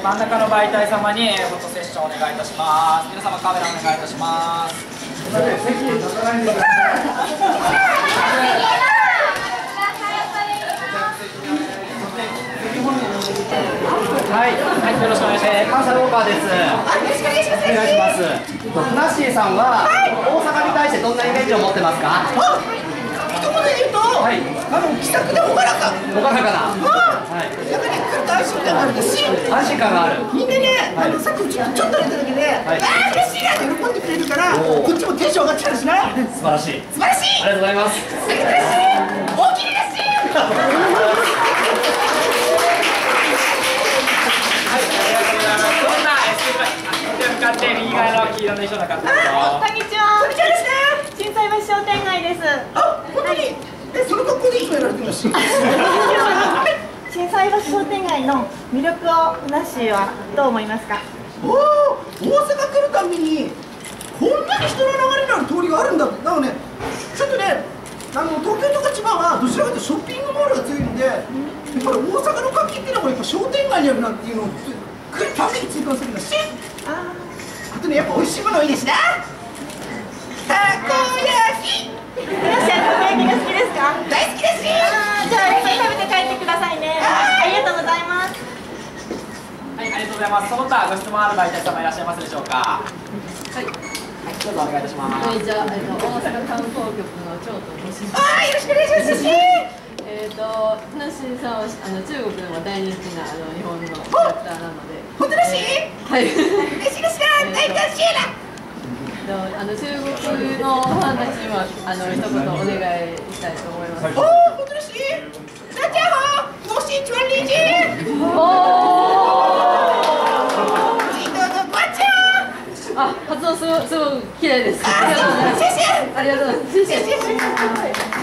真ん中の媒体様にフォトセッションお願いいたします。皆様カメラお願いいたします。はい、はい、よろしくお願いします。 関西ウォーカーです。お願いします。ふなっしーさんは大阪に対してどんなイメージを持ってますか？ 一言で言うと、気さくで朗らか。 朗らかな。 やっぱり来ると安心感があるし、 安心感がある。 みんなね、さっきちょっと出ただけで、嬉しいなって喜んでくれるから、こっちもテンション上がっちゃうしな。 素晴らしい。 素晴らしい。 ありがとうございます。 ありがとうございます。大きいですし。 向かって右側の黄色の衣装の方ですよ。 こんにちは。 こんにちはですね。 心斎橋商店街です。 あ、本当に。その格好でいつもやられてるし。 心斎橋商店街の魅力をふなっしーはどう思いますか？ おお、大阪来るたびにこんなに人の流れのある通りがあるんだって。だからね、ちょっとね、東京とか千葉はどちらかというとショッピングモールが強いので、やっぱり大阪の活気っていうのはやっぱ商店街にあるなっていうのを来るたびに痛感するんだし。あとね、やっぱ美味しいものいいですな。たこ焼き。 ふなっしーはたこ焼きが好きですか？ 大好きですし。 じゃあいっぱい食べて帰ってくださいね。ありがとうございます。 はい、ありがとうございます。その他ご質問ある媒体様いらっしゃいますでしょうか。はい、どうぞお願いいたします。 じゃあ、大阪観光局の長と申します。 ああ、よろしくお願いしますし。 ふなっしーさんは中国でも大人気な日本のキャラクターなので。 本当らしい？ はい。 嬉しいですな。大楽しいな。 中国のファンたちには一言お願いしたいと思います。 おお、本当らしい？大家好，我是传理姐。 あ、発音すごく綺麗です。ありがとうございます。 谢谢。 ありがとうございます。 谢谢。